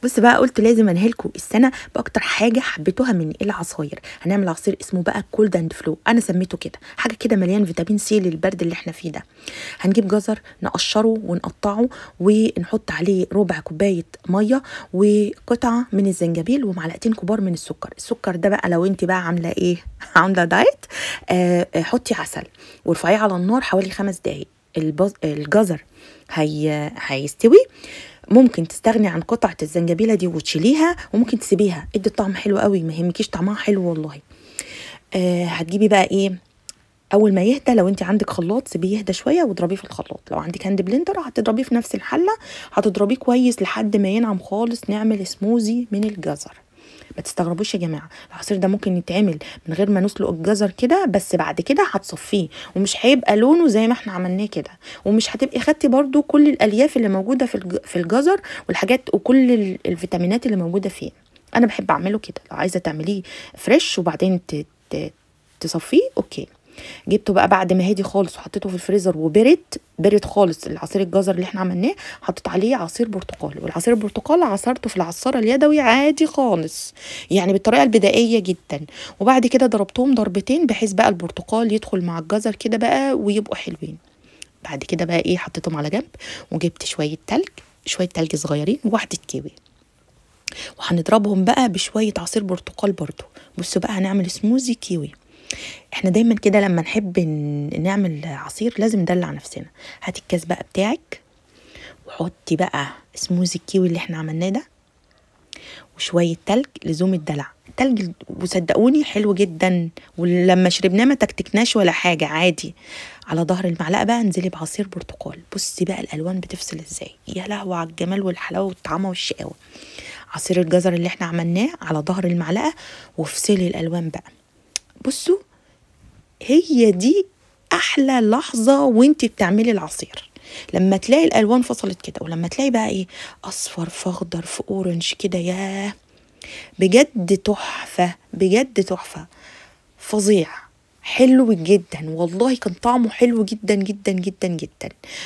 بص بقى، قلت لازم انهلكوا السنه باكتر حاجه حبيتوها مني، العصاير. هنعمل عصير اسمه بقى كولد اند فلو، انا سميته كده، حاجه كده مليان فيتامين سي للبرد اللي احنا فيه ده. هنجيب جزر نقشره ونقطعه ونحط عليه ربع كوبايه ميه وقطعه من الزنجبيل ومعلقتين كبار من السكر ده بقى لو انت بقى عامله ايه عامله دايت. حطي عسل وارفعيه على النار حوالي 5 دقايق. الجزر هيستوي. ممكن تستغني عن قطعة الزنجبيلة دي وتشيليها، وممكن تسيبيها، ادي الطعم حلو قوي، ما يهمكيش طعمها حلو والله. هتجيبي بقى ايه اول ما يهدى، لو انت عندك خلاط سيبيه يهدى شويه واضربيه في الخلاط، لو عندك هاند بلندر هتضربيه في نفس الحله، هتضربيه كويس لحد ما ينعم خالص. نعمل سموزي من الجزر. ما تستغربوش يا جماعه، العصير ده ممكن يتعمل من غير ما نسلق الجزر كده، بس بعد كده هتصفيه ومش هيبقى لونه زي ما احنا عملناه كده، ومش هتبقي خدتي برضو كل الالياف اللي موجوده في الجزر والحاجات وكل الفيتامينات اللي موجوده فيه. انا بحب اعمله كده، لو عايزه تعمليه فريش وبعدين تصفيه اوكي. جبته بقى بعد ما هدي خالص وحطيته في الفريزر وبرد خالص العصير الجزر اللي احنا عملناه، حطيت عليه عصير برتقال، والعصير البرتقال عصرته في العصاره اليدوي عادي خالص، يعني بالطريقه البدائيه جدا. وبعد كده ضربتهم ضربتين بحيث بقى البرتقال يدخل مع الجزر كده بقى ويبقوا حلوين. بعد كده بقى ايه، حطيتهم على جنب وجبت شويه تلج صغيرين وواحده كيوي، وهنضربهم بقى بشويه عصير برتقال برضو. بصوا بقى هنعمل سموزي كيوي. احنا دايما كده لما نحب نعمل عصير لازم ندلع نفسنا. هاتي الكاس بقى بتاعك وحطي بقى سموزي الكيوي اللي احنا عملناه ده وشويه تلج، لزوم الدلع تلج، وصدقوني حلو جدا، ولما شربناه ما تكتكناش ولا حاجه عادي. على ظهر المعلقه بقى انزلي بعصير برتقال. بصي بقى الالوان بتفصل ازاي، يا لهوي على الجمال والحلاوه والطعامه والشقاوه. عصير الجزر اللي احنا عملناه على ظهر المعلقه وافصلي الالوان بقى. بصوا هي دي احلى لحظه وانتي بتعملي العصير، لما تلاقي الالوان فصلت كده، ولما تلاقي بقى ايه اصفر في اخضر في اورنج كده، ياه بجد تحفه، بجد تحفه، فظيع، حلو جدا والله. كان طعمه حلو جدا جدا جدا جدا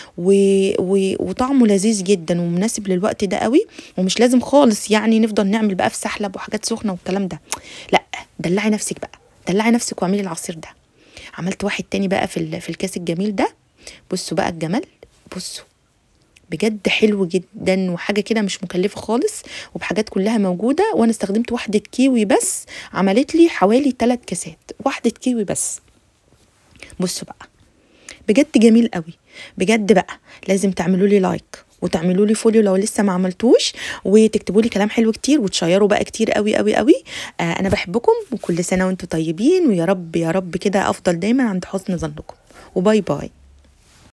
وطعمه لذيذ جدا ومناسب للوقت ده قوي. ومش لازم خالص يعني نفضل نعمل بقى في سحلب وحاجات سخنه والكلام ده، لا دلعي نفسك بقى، دلعي نفسك واعملي العصير ده. عملت واحد تاني بقى في الكاس الجميل ده. بصوا بقى الجمال، بصوا بجد حلو جدا وحاجه كده مش مكلفه خالص وبحاجات كلها موجوده. وانا استخدمت واحده كيوي بس، عملت لي حوالي 3 كاسات، واحده كيوي بس. بصوا بقى بجد جميل قوي، بجد بقى لازم تعملوا لي لايك وتعملوا لي فوليو لو لسه ما عملتوش، وتكتبوا لي كلام حلو كتير وتشيروا بقى كتير قوي قوي قوي. انا بحبكم وكل سنه وانتم طيبين، ويا رب يا رب كده افضل دايما عند حسن ظنكم، وباي باي.